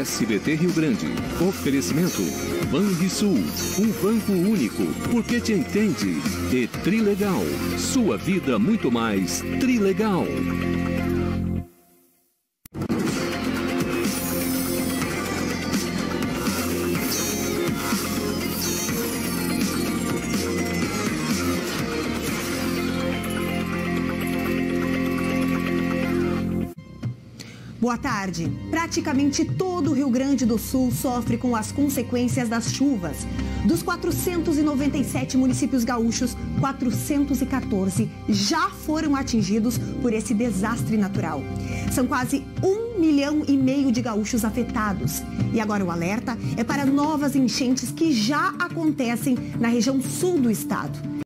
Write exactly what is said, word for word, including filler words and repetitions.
S B T Rio Grande. Oferecimento Banrisul, um banco único, porque te entende. E Trilegal, sua vida muito mais Trilegal. Boa tarde. Praticamente todo o Rio Grande do Sul sofre com as consequências das chuvas. Dos quatrocentos e noventa e sete municípios gaúchos, quatrocentos e quatorze já foram atingidos por esse desastre natural. São quase um milhão e meio de gaúchos afetados. E agora o alerta é para novas enchentes que já acontecem na região sul do estado.